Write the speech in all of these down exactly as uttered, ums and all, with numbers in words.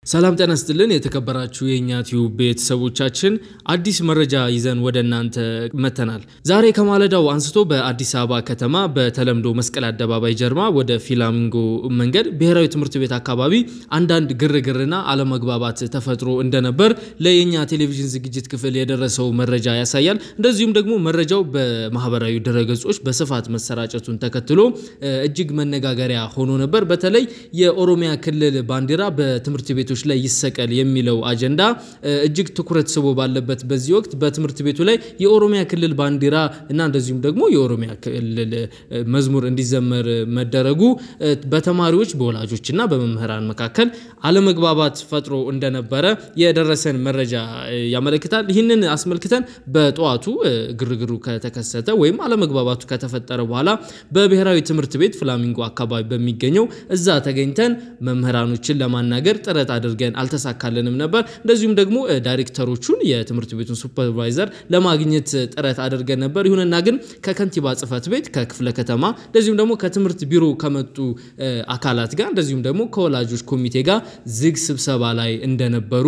ሰላም ጤና ይስጥልን የተከበራችሁ የኛ ቲዩብ ቤተሰቦቻችን አዲስ መረጃ ይዘን ወደ እናንተ መተናል ዛሬ ከማለዳው አንስቶ በአዲስ አበባ ከተማ በተለምዶ መስቀል አደባባይ ጀርማ ወደ ፊላሚንጎ መንገድ ብሔራዊ ትምህርት ቤት አካባቢ አንዳንድ ግርግርና አለመግባባት ተፈጥሮ እንደነበር ለየኛ ቴሌቪዥን ዝግጅት ክፍል የደረሰው መረጃ ያሳያል እንደዚሁም ደግሞ መረጃው በማህበራዊ ድረገጾች በስፋት መሰራጨቱን ተከትሎ እጅግ መነጋገሪያ ሆኖ ነበር በተለይ የኦሮሚያ ክልል ባንዲራ በትምህርት ቤት ላይ ይሰቀል የሚለው አጀንዳ እጅግ ትኩረት ስቦ ባለበት በዚህ ወቅት በትምህርት ቤቱ ላይ የኦሮሚያ ክልል ባንዲራ እና እንደዚሁም ደግሞ የኦሮሚያ ክልል መዝሙር እንዲዘመር መደረጉ በተማሪዎች በወላጆችና በመምህራን መካከል አለመግባባት ፈጥሮ እንደነበረ የደረሰን መረጃ ያመለክታል ይህንን አስመልክተን በጧቱ ግርግሩ ከተከሰተ ወይም አለመግባባቱ ከተፈጠረ በኋላ በብሔራዊ ትምህርት ቤት ፍላሚንጎ አካባቢ በሚገኘው እዛ ተገኝተን መምህራኖችን ለማናገር ጥረት አድርገን አልተሳካለንም ነበር እንደዚሁም ደግሞ ዳይሬክተሮቹን የትምህርት ቤቱን ሱፐርቫይዘር ለማግኘት ጥረት አድርገን ነበር ይሁንና ግን ከከንቲባ ጽፈት ቤት ከክፍለ ከተማ እንደዚሁም ደግሞ ከትምህርት ቢሮ ከመጡ አካላት ጋር እንደዚሁም ደግሞ ከወላጆች ኮሚቴ ጋር ዝግ ስብሰባ ላይ እንደነበሩ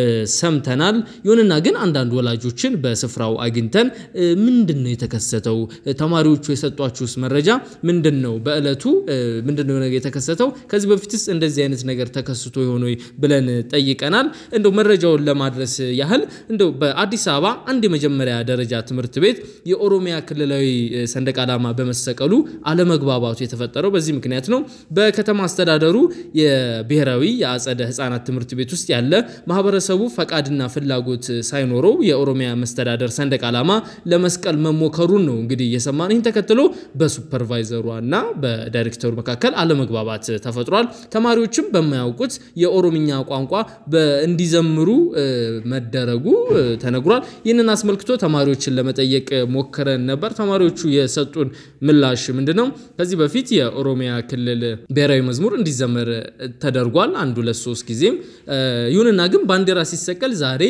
ሰምተናል ይሁንና ግን አንዳንድ ወላጆችን በስፍራው አግኝተን ምንድነው የተከሰተው ተማሪዎቹ የሰጧችሁስ መረጃ ምንድነው በእለቱ ምንድነው ነገር የተከሰተው ከዚህ በፊትስ እንደዚህ አይነት ነገር ተከስቶ ይሆነ ብለን ጠይቀናል እንደው መረጃውን ለማድረስ ያህል እንደው በአዲስ አበባ አንድ የመጀመሪያ ደረጃ ትምህርት ቤት የኦሮሚያ ክልላዊ ሰንደቅ ዓላማ በመሰቀሉ አለመግባባቱ የተፈጠረው በዚህ ምክንያት ነው በከተማ አስተዳደሩ የብሔራዊ የአጸደ ህፃናት ትምህርት ቤት ውስጥ ያለ ማህበረሰቡ ፈቃድና ፍላጎት ሳይኖረው የኦሮሚያ መስተዳደር ሰንደቅ ዓላማ ለመስቀል መሞከሩን ነው እንግዲህ የሰማን ይህን ተከትሎ በሱፐርቫይዘሩና በዳይሬክተሩ መካከል አለመግባባት ተፈጥሯል ተማሪዎችም በማያውቁት የኦሮሚኛ ቋንቋ በእንዲዘምሩ መደረጉ ተነግሯል ይህንን አስመልክቶ ተማሪዎችን ለመጠየቅ ሞከረን ነበር ተማሪዎቹ የሰጡን ምላሽ ምንድነው ከዚህ በፊት የኦሮሚያ ክልል ብሔራዊ መዝሙር እንዲዘመር ተደርጓል አንዱ ለሶስት ጊዜም ይሁንና ግን ባንዲራ ሲሰቀል ዛሬ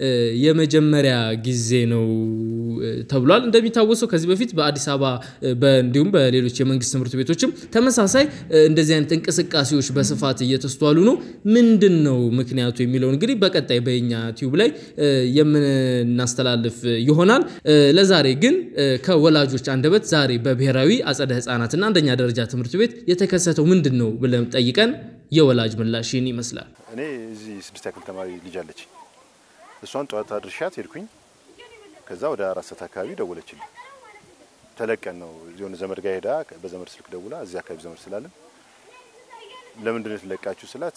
የመጀመሪያ ጊዜ ነው ተብሏል እንደሚታወሰው ከዚህ በፊት በአዲስ አበባ በእንዲሁም በሌሎች የመንግስት ትምህርት ቤቶችም ተመሳሳይ እንደዚህ አይነት እንቅስቃሴዎች በስፋት እየተስተዋሉ ነው ምንድነው ምክንያቱ የሚለው እንግዲህ በቀጣይ በእኛ ቲዩብ ላይ የምናስተላልፍ ይሆናል ለዛሬ ግን ከወላጆች አንደበት ዛሬ በብሔራዊ አጸደ ህፃናትና አንደኛ ደረጃ ትምህርት ቤት የተከሰተው ምንድነው ብለን ጠይቀን የወላጅ ምላሽን ይመስላል እኔ እዚህ ስድስት ያክል ተማሪ ልጅ አለች እሷን ጧት አድርሻት ሄድኩኝ ከዛ ወደ አራት ሰዓት አካባቢ ደወለችልኝ ተለቀን ነው የሆነ ዘመድ ጋር ሄዳ በዘመድ ስልክ ደውላ እዚህ አካባቢ ዘመድ ስላለ ለምን እንደት ለቃችሁ ስላት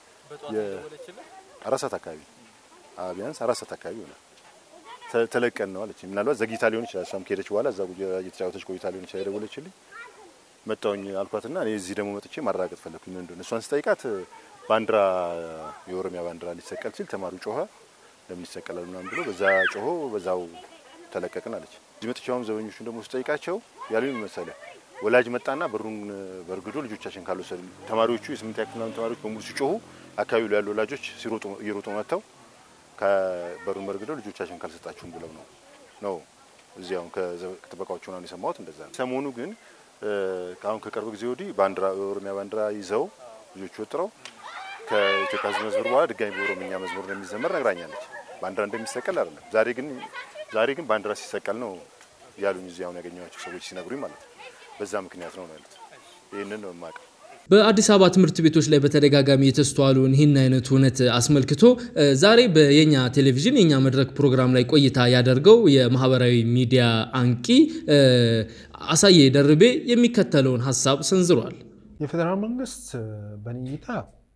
የአራት ሰዓት አካባቢ አቢያንስ አራት ሰዓት አካባቢ ሆነ ተለቀን ነው አለች ምናልባት ዘግይታ ሊሆን ይችላል እሷም ከሄደች በኋላ እዛ እየተጫወተች ቆይታ ሊሆን ይችላል ደወለችልኝ መጣውኝ አልኳትና እኔ እዚህ ደግሞ መጥቼ ማራገጥ ፈለኩኝ ምን እንደሆነ እሷን ስጠይቃት ባንዲራ የኦሮሚያ ባንዲራ ሊሰቀል ሲል ተማሪው ጮኸ ለምን ይሰቀላል ምናምን ብሎ በዛ ጮሆ በዛው ተለቀቀን አለች ጅመጥቻውም ዘበኞቹን ደግሞ ስጠይቃቸው ያሉኝ መሰለ ወላጅ መጣና በሩን በርግዶ ልጆቻችን ካልወሰዱ ተማሪዎቹ የስምንት ያክል ተማሪዎች በሙሉ ሲጮሁ አካባቢው ላይ ያሉ ወላጆች ሲሮጡ ይሮጡ መጣው ከበሩን በርግዶ ልጆቻችን ካልሰጣችሁም ብለው ነው ነው እዚያው ከተበቃዎቹ ነው የሰማሁት እንደዛ ሰሞኑ ግን ካሁን ከቀርብ ጊዜ ወዲህ ባንዲራ የኦሮሚያ ባንዲራ ይዘው ልጆቹ ወጥረው ከኢትዮጵያ መዝሙር በኋላ ድጋሚ በኦሮሚኛ መዝሙር እንደሚዘመር ነግራኛለች ባንዲራ እንደሚሰቀል አይደለም ዛሬ ግን ዛሬ ግን ባንዲራ ሲሰቀል ነው ያሉኝ እዚያው ያገኘኋቸው ሰዎች ሲነግሩኝ ማለት ነው በዛ ምክንያት ነው ማለት ይሄንን ነው ማቀ በአዲስ አበባ ትምህርት ቤቶች ላይ በተደጋጋሚ የተስተዋሉን ይህን አይነት ሁነት አስመልክቶ ዛሬ በየኛ ቴሌቪዥን የኛ መድረክ ፕሮግራም ላይ ቆይታ ያደርገው የማህበራዊ ሚዲያ አንቂ አሳየ ደርቤ የሚከተለውን ሐሳብ ሰንዝሯል የፌደራል መንግስት በእይታ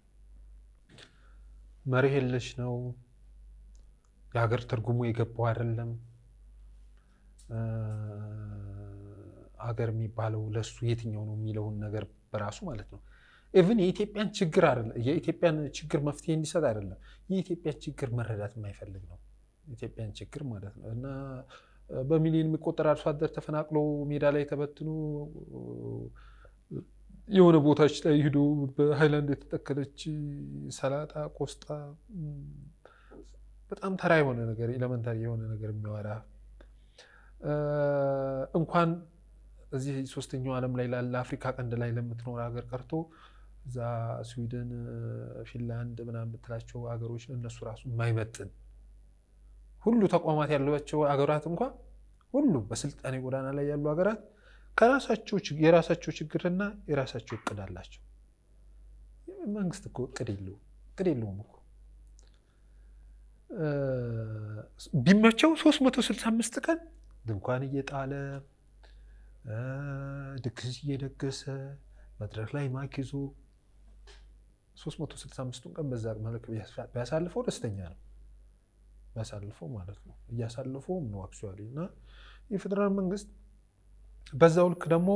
መርህ የለሽ ነው የሀገር ትርጉሙ የገባው አይደለም ሀገር የሚባለው ለሱ የትኛው ነው የሚለው ነገር በራሱ ማለት ነው ኢቭን የኢትዮጵያን ችግር አይደለም የኢትዮጵያን ችግር መፍትሄ እንዲሰጥ አይደለም የኢትዮጵያን ችግር መረዳት የማይፈልግ ነው ኢትዮጵያን ችግር ማለት ነው እና በሚሊዮን የሚቆጠር አርሶ አደር ተፈናቅሎ ሜዳ ላይ ተበትኑ የሆነ ቦታዎች ላይ ሄዶ በሃይላንድ የተተከለች ሰላጣ ቆስጣ በጣም ተራ የሆነ ነገር ኤሌመንታሪ የሆነ ነገር የሚያወራ እንኳን እዚህ ሶስተኛው ዓለም ላይ ላለ አፍሪካ ቀንድ ላይ ለምትኖር ሀገር ቀርቶ እዛ ስዊድን ፊንላንድ ምናምን ብትላቸው ሀገሮች እነሱ ራሱ የማይመጥን ሁሉ ተቋማት ያሏቸው ሀገራት እንኳን ሁሉ በስልጣኔ ጎዳና ላይ ያሉ ሀገራት ከራሳቸው የራሳቸው ችግርና የራሳቸው እቅድ አላቸው መንግስት እኮ እቅድ የለው እቅድ የለውም እኮ ቢመቸው ሶስት መቶ ስልሳ አምስት ቀን ድንኳን እየጣለ ድግስ እየደገሰ መድረክ ላይ ማኪዞ ሶስት መቶ ስልሳ አምስት ቀን በዛ መልኩ ቢያሳልፈው ደስተኛ ነው ያሳልፈው ማለት ነው ያሳልፈው ነው አክቹአሊ እና የፌደራል መንግስት በዛው ልክ ደግሞ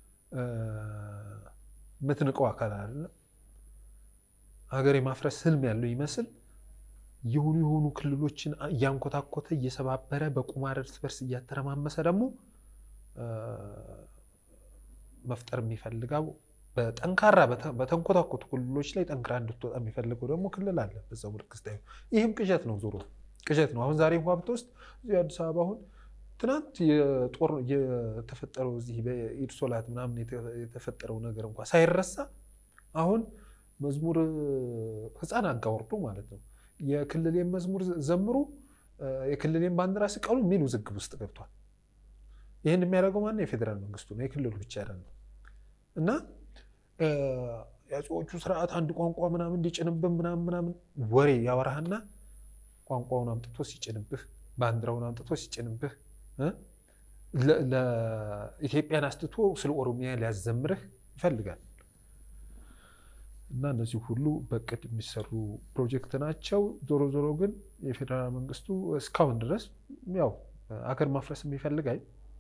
ምትንቀው አካል አይደለም ሀገር የማፍረስ ህልም ያለው ይመስል የሆኑ የሆኑ ክልሎችን ያንቆታቆተ እየሰባበረ በቁማር እርስ በርስ እያተረማመሰ ደግሞ መፍጠር የሚፈልጋው በጠንካራ በተንቆታቆቱ ክልሎች ላይ ጠንካራ እንድትወጣ የሚፈልገው ደግሞ ክልል አለ በዛው ልክ ስታዩ ይሄም ቅዠት ነው ዞሮ ቅዠት ነው አሁን ዛሬ እንኳን ብትወስድ እዚህ አዲስ አበባ አሁን ትናንት የጦር የተፈጠረው እዚህ በኢድሶላት ምናምን የተፈጠረው ነገር እንኳን ሳይረሳ አሁን መዝሙር ህፃን አጋወርዶ ማለት ነው የክልሌን መዝሙር ዘምሩ የክልሌን ባንዲራ ስቀሉ ምን ውዝግብ ውስጥ ገብቷል ይሄን የሚያደርገው ማን ነው የፌደራል መንግስቱ ነው የክልሉ ብቻ አይደለም እና ያጾቹ ስርዓት አንድ ቋንቋ ምናምን እንዲጭንብን ምናምን ምናምን ወሬ ያወራህና ቋንቋውን አምጥቶ ሲጭንብህ ባንዲራውን አምጥቶ ሲጭንብህ ለኢትዮጵያን አስተቶ ስለ ኦሮሚያ ሊያዘምርህ ይፈልጋል እና እነዚህ ሁሉ በቅድ የሚሰሩ ፕሮጀክት ናቸው ዞሮ ዞሮ ግን የፌደራል መንግስቱ እስካሁን ድረስ ያው አገር ማፍረስ የሚፈልጋይ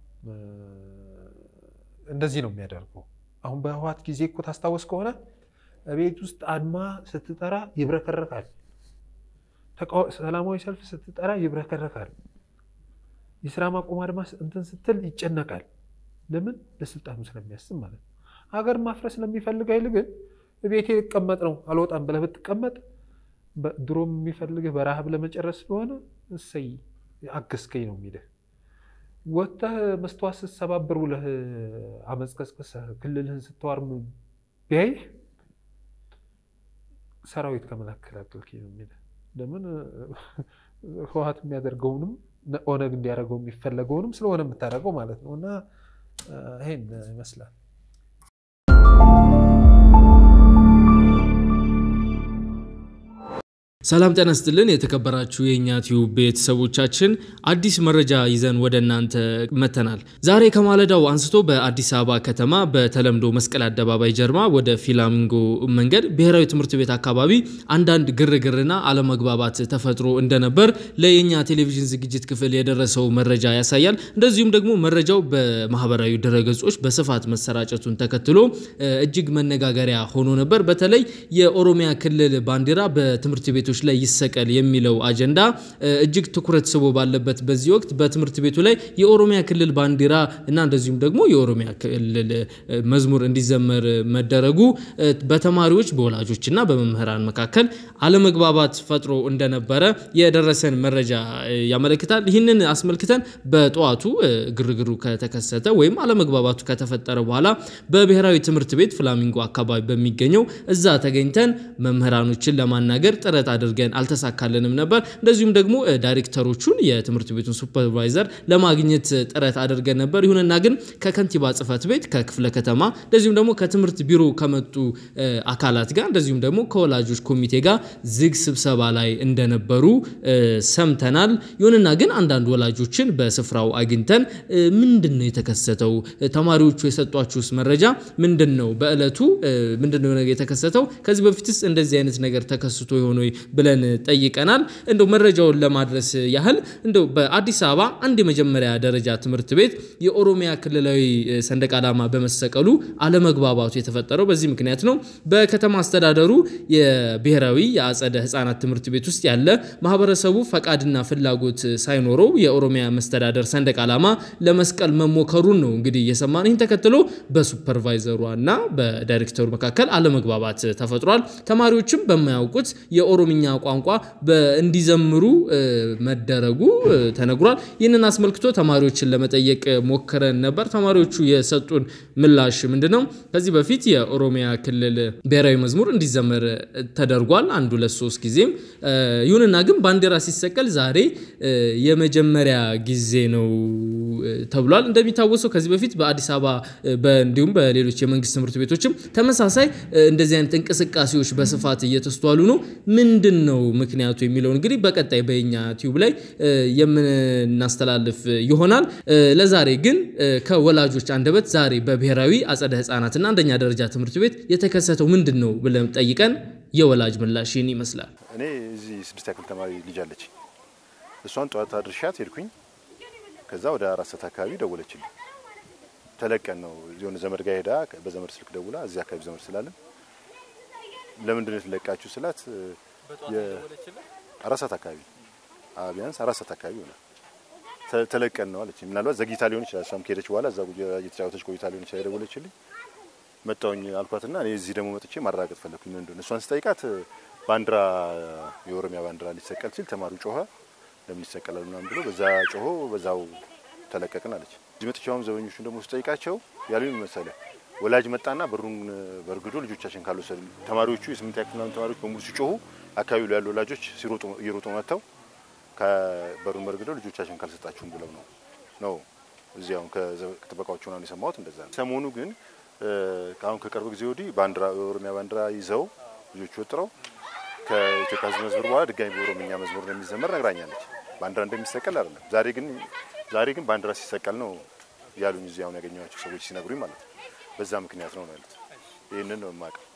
እንደዚህ ነው የሚያደርገው አሁን በህዋት ጊዜ እኮ ታስታውስ ከሆነ ቤት ውስጥ አድማ ስትጠራ ይብረከረካል ሰላማዊ ሰልፍ ስትጠራ ይብረከረካል የሥራ ማቆም አድማ እንትን ስትል ይጨነቃል ለምን ለስልጣኑ ስለሚያስብ ማለት ነው ሀገር ማፍረስ ስለሚፈልግ አይል ግን ቤቴ ይቀመጥ ነው አልወጣም ብለህ ብትቀመጥ ድሮም የሚፈልግህ በራህብ ለመጨረስ ስለሆነ እሰይ አገስከኝ ነው የሚልህ ወጣህ መስተዋስ ሰባብር ብለህ አመጽቀስቀስ ክልልህን ስትዋርም ቢያይ ሰራዊት ከመላከላከልከኝ ነው የሚልህ ለምን ህወሓት የሚያደርገውንም ኦነግ እንዲያደርገው የሚፈልገውንም ስለሆነ የምታደርገው ማለት ነውና ይሄን ይመስላል ሰላም ጤና ይስጥልን የተከበራችሁ የኛ ቲዩብ ቤተሰቦቻችን አዲስ መረጃ ይዘን ወደ እናንተ መተናል ዛሬ ከማለዳው አንስቶ በአዲስ አበባ ከተማ በተለምዶ መስቀል አደባባይ ጀርማ ወደ ፊላሚንጎ መንገድ ብሔራዊ ትምህርት ቤት አካባቢ አንዳንድ ግርግርና አለመግባባት ተፈጥሮ እንደነበር ለየኛ ቴሌቪዥን ዝግጅት ክፍል የደረሰው መረጃ ያሳያል እንደዚሁም ደግሞ መረጃው በማህበራዊ ድረገጾች በስፋት መሰራጨቱን ተከትሎ እጅግ መነጋገሪያ ሆኖ ነበር በተለይ የኦሮሚያ ክልል ባንዲራ በትምህርት ቤቶች ላይ ይሰቀል የሚለው አጀንዳ እጅግ ትኩረት ስቦ ባለበት በዚህ ወቅት በትምህርት ቤቱ ላይ የኦሮሚያ ክልል ባንዲራ እና እንደዚሁም ደግሞ የኦሮሚያ ክልል መዝሙር እንዲዘመር መደረጉ በተማሪዎች በወላጆችና በመምህራን መካከል አለመግባባት ፈጥሮ እንደነበረ የደረሰን መረጃ ያመለክታል ይህንን አስመልክተን በጧቱ ግርግሩ ከተከሰተ ወይም አለመግባባቱ ከተፈጠረ በኋላ በብሔራዊ ትምህርት ቤት ፍላሚንጎ አካባቢ በሚገኘው እዛ ተገኝተን መምህራኖችን ለማናገር ጥረት አድርገን አልተሳካለንም ነበር እንደዚሁም ደግሞ ዳይሬክተሮቹን የትምህርት ቤቱን ሱፐርቫይዘር ለማግኘት ጥረት አድርገን ነበር ይሁንና ግን ከከንቲባ ጽፈት ቤት ከክፍለ ከተማ እንደዚሁም ደግሞ ከትምህርት ቢሮ ከመጡ አካላት ጋር እንደዚሁም ደግሞ ከወላጆች ኮሚቴ ጋር ዝግ ስብሰባ ላይ እንደነበሩ ሰምተናል ይሁንና ግን አንዳንድ ወላጆችን በስፍራው አግኝተን ምንድነው የተከሰተው ተማሪዎቹ የሰጧችሁስ መረጃ ምንድነው በእለቱ ምንድነው የተከሰተው ከዚህ በፊትስ እንደዚህ አይነት ነገር ተከስቶ ይሆን ብለን ጠይቀናል እንደው መረጃውን ለማድረስ ያህል እንደው በአዲስ አበባ አንድ የመጀመሪያ ደረጃ ትምህርት ቤት የኦሮሚያ ክልላዊ ሰንደቅ ዓላማ በመሰቀሉ አለመግባባቱ የተፈጠረው በዚህ ምክንያት ነው በከተማ አስተዳደሩ የብሔራዊ የአጸደ ህፃናት ትምህርት ቤት ውስጥ ያለ ማህበረሰቡ ፈቃድና ፍላጎት ሳይኖረው የኦሮሚያ መስተዳደር ሰንደቅ ዓላማ ለመስቀል መሞከሩን ነው እንግዲህ የሰማን ይህን ተከትሎ በሱፐርቫይዘሩና በዳይሬክተሩ መካከል አለመግባባት ተፈጥሯል ተማሪዎችም በማያውቁት የኦሮሚኛ ቋንቋ እንዲዘምሩ መደረጉ ተነግሯል። ይህንን አስመልክቶ ተማሪዎችን ለመጠየቅ ሞክረን ነበር። ተማሪዎቹ የሰጡን ምላሽ ምንድነው? ከዚህ በፊት የኦሮሚያ ክልል ብሔራዊ መዝሙር እንዲዘመር ተደርጓል አንዱ ለሶስት ጊዜም። ይሁንና ግን ባንዲራ ሲሰቀል ዛሬ የመጀመሪያ ጊዜ ነው ተብሏል። እንደሚታወሰው ከዚህ በፊት በአዲስ አበባ በእንዲሁም በሌሎች የመንግስት ትምህርት ቤቶችም ተመሳሳይ እንደዚህ አይነት እንቅስቃሴዎች በስፋት እየተስተዋሉ ነው። ምንድነው ምክንያቱ የሚለው እንግዲህ በቀጣይ በእኛ ዩቲዩብ ላይ የምናስተላልፍ ይሆናል። ለዛሬ ግን ከወላጆች አንደበት ዛሬ በብሔራዊ አጸደ ህፃናትና አንደኛ ደረጃ ትምህርት ቤት የተከሰተው ምንድነው ብለን ጠይቀን የወላጅ ምላሽን ይመስላል። እኔ እዚህ ስድስት ያክል ተማሪ ልጅ አለች። እሷን ጧት አድርሻት ሄድኩኝ። ከዛ ወደ አራት ሰዓት አካባቢ ደወለችልኝ። ተለቀን ነው የሆነ ዘመድ ጋር ሄዳ በዘመድ ስልክ ደውላ እዚህ አካባቢ ዘመድ ስላለ ለምንድን ነው የተለቃችሁ ስላት የአራት ሰዓት አካባቢ አቢያንስ አራት ሰዓት አካባቢ ሆነ ተለቀን ነው አለች። ምናልባት ዘግይታ ሊሆን ይችላል። እሷም ከሄደች በኋላ እዛ እየተጫወተች ቆይታ ሊሆን ይችላል ደወለችልኝ። መጣውኝ አልኳትና እኔ እዚህ ደግሞ መጥቼ ማራገጥ ፈለኩኝ። ምንድነው እሷን ስጠይቃት ባንዲራ የኦሮሚያ ባንዲራ ሊሰቀል ሲል ተማሪው ጮኸ። ለምን ይሰቀላል ምናምን ብሎ በዛ ጮሆ በዛው ተለቀቀን አለች። እዚህ መጥቻውም ዘበኞቹን ደግሞ ስጠይቃቸው ያሉኝ መሰለ ወላጅ መጣና በሩን በርግዶ ልጆቻችን ካልወሰዱ ተማሪዎቹ የስምንት ያክል ምናምን ተማሪዎች በሙሉ ሲጮሁ አካባቢው ላይ ያሉ ወላጆች ሲሮጡ ይሮጡ መጣው ከበሩን በርግዶ ልጆቻችን ካልሰጣችሁም ብለው ነው ነው እዚያው ከተበቃዎቹ ነው የሰማሁት። እንደዛ ነው። ሰሞኑ ግን አሁን ከቅርብ ጊዜ ወዲህ ባንዲራ የኦሮሚያ ባንዲራ ይዘው ልጆቹ ወጥረው ከኢትዮጵያ መዝሙር በኋላ ድጋሚ በኦሮሚያ መዝሙር እንደሚዘመር ነግራኛለች። ባንዲራ እንደሚሰቀል አይደለም። ዛሬ ግን ዛሬ ግን ባንዲራ ሲሰቀል ነው ያሉኝ እዚያው ያገኘኋቸው ሰዎች ሲነግሩኝ ማለት ነው። በዛ ምክንያት ነው ማለት ይሄንን ነው የማውቀው።